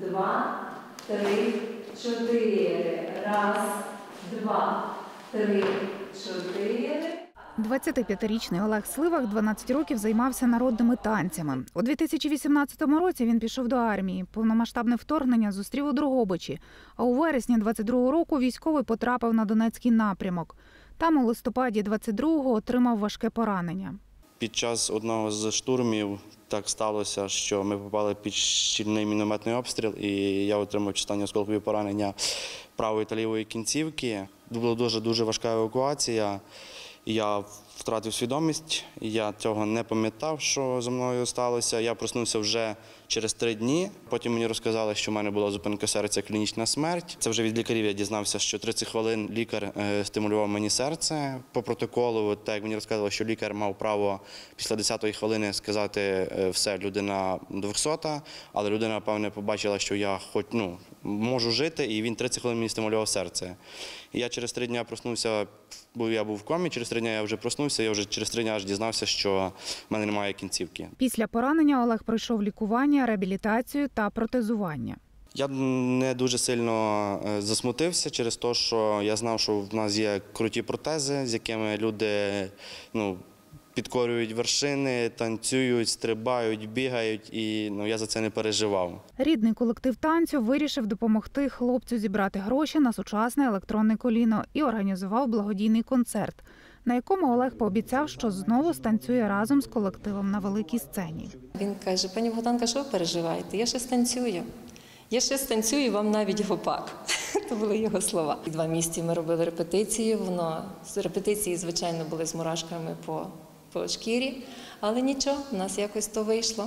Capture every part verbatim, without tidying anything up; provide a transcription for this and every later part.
два, три, чотири. Раз, два, три, чотири. двадцятип'ятирічний Олег Сливак дванадцять років займався народними танцями. У дві тисячі вісімнадцятому році він пішов до армії. Повномасштабне вторгнення зустрів у Дрогобичі. А у вересні двадцять другого року військовий потрапив на Донецький напрямок. Там у листопаді двадцять другого отримав важке поранення. Під час одного з штурмів так сталося, що ми попали під щільний мінометний обстріл, і я отримав численні осколкові поранення правої та лівої кінцівки. Була дуже-дуже важка евакуація. Я втратив свідомість, я цього не пам'ятав, що зі мною сталося. Я проснувся вже через три дні. Потім мені розказали, що в мене була зупинка серця, клінічна смерть. Це вже від лікарів я дізнався, що тридцять хвилин лікар стимулював мені серце по протоколу. Так як мені розказали, що лікар мав право після десятої хвилини сказати все, людина двохсота, але людина, певне, побачила, що я хоч, ну, можу жити, і він тридцять хвилин мені стимулював серце. І я через три дні проснувся, бо я був в комі, через три дні я вже проснувся, я вже через три дні аж дізнався, що в мене немає кінцівки. Після поранення Олег пройшов лікування, реабілітацію та протезування. Я не дуже сильно засмутився через те, що я знав, що в нас є круті протези, з якими люди, ну, підкорюють вершини, танцюють, стрибають, бігають, і ну, я за це не переживав. Рідний колектив танцю вирішив допомогти хлопцю зібрати гроші на сучасне електронне коліно і організував благодійний концерт, на якому Олег пообіцяв, що знову станцює разом з колективом на великій сцені. Він каже: пані Богданка, що ви переживаєте? Я ще станцюю. Я ще станцюю, вам навіть гопак. Це були його слова. Два місяці ми робили репетиції, воно, репетиції, звичайно, були з мурашками по по шкірі, але нічого, в нас якось то вийшло.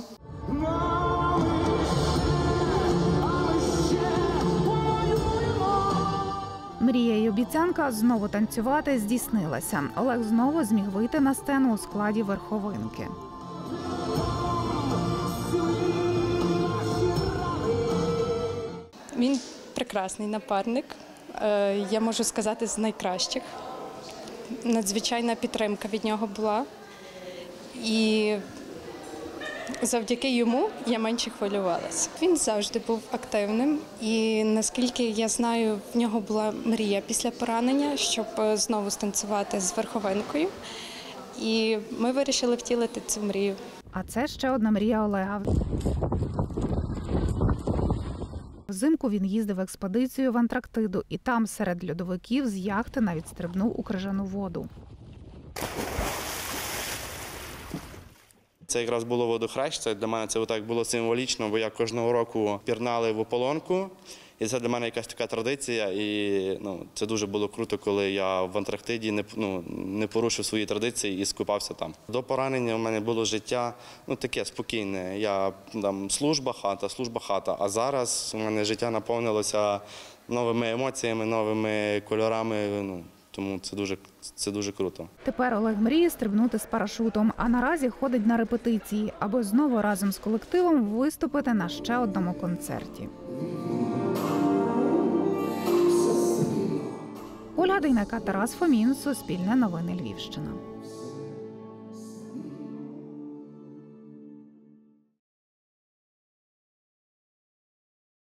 Мрія й обіцянка знову танцювати здійснилася. Олег знову зміг вийти на сцену у складі верховинки. Він прекрасний напарник, я можу сказати, з найкращих. Надзвичайна підтримка від нього була. І завдяки йому я менше хвилювалася. Він завжди був активним, і наскільки я знаю, в нього була мрія після поранення, щоб знову станцювати з верховинкою. І ми вирішили втілити цю мрію. А це ще одна мрія Олега. Взимку він їздив в експедицію в Антарктиду, і там серед льодовиків з яхти навіть стрибнув у крижану воду. Це якраз було водохреща, для мене це отак було символічно, бо я кожного року пірнали в ополонку, і це для мене якась така традиція, і ну, це дуже було круто, коли я в Антарктиді не, ну, не порушив свої традиції і скупався там. До поранення у мене було життя ну, таке спокійне, я там служба, хата, служба, хата, а зараз у мене життя наповнилося новими емоціями, новими кольорами, ну, тому це дуже, це дуже круто. Тепер Олег мріє стрибнути з парашутом, а наразі ходить на репетиції, аби знову разом з колективом виступити на ще одному концерті. Ольга Дейнека, Тарас Фомін, Суспільне новини Львівщина.